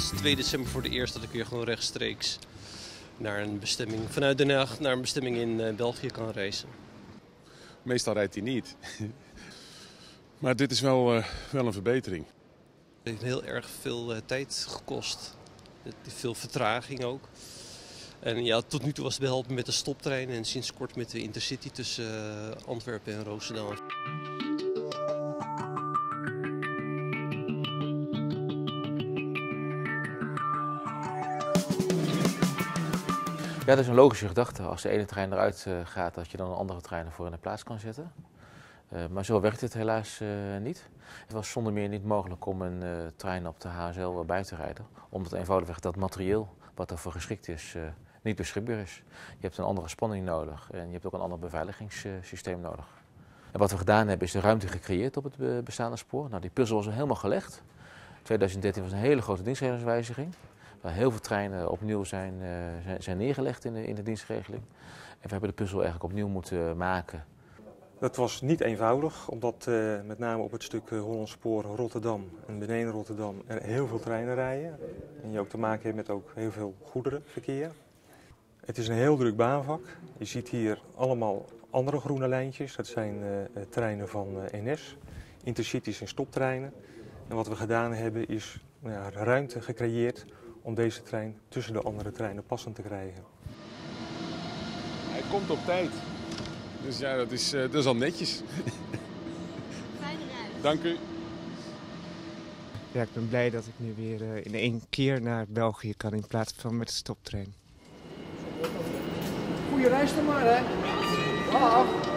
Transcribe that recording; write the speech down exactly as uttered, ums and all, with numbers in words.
sinds twee december voor de eerst dat ik weer gewoon rechtstreeks naar een bestemming, vanuit Den Haag naar een bestemming in uh, België kan reizen. Meestal rijdt hij niet. Maar dit is wel, uh, wel een verbetering. Het heeft heel erg veel uh, tijd gekost. Het heeft veel vertraging ook. En ja, tot nu toe was het behelpen met de stoptrein en sinds kort met de Intercity tussen uh, Antwerpen en Roosendaal. Ja, dat is een logische gedachte. Als de ene trein eruit uh, gaat, dat je dan een andere trein ervoor in de plaats kan zetten. Uh, maar zo werkt het helaas uh, niet. Het was zonder meer niet mogelijk om een uh, trein op de H S L bij te rijden. Omdat eenvoudigweg dat materieel wat ervoor geschikt is, uh, niet beschikbaar is. Je hebt een andere spanning nodig en je hebt ook een ander beveiligingssysteem nodig. En wat we gedaan hebben is de ruimte gecreëerd op het bestaande spoor. Nou, die puzzel was al helemaal gelegd. twintig dertien was een hele grote dienstregelingswijziging. Waar heel veel treinen opnieuw zijn, uh, zijn, zijn neergelegd in de, in de dienstregeling. En we hebben de puzzel eigenlijk opnieuw moeten maken. Dat was niet eenvoudig, omdat uh, met name op het stuk uh, Hollandspoor Rotterdam en beneden Rotterdam er heel veel treinen rijden. En je ook te maken hebt met ook heel veel goederenverkeer. Het is een heel druk baanvak. Je ziet hier allemaal andere groene lijntjes. Dat zijn uh, treinen van uh, N S, Intercities en stoptreinen. En wat we gedaan hebben is nou ja, ruimte gecreëerd om deze trein tussen de andere treinen passend te krijgen. Hij komt op tijd. Dus ja, dat is, uh, dat is al netjes. Fijne reis. Dank u. Ja, ik ben blij dat ik nu weer uh, in één keer naar België kan in plaats van met de stoptrein. Goeie reis dan maar, hè. Dag.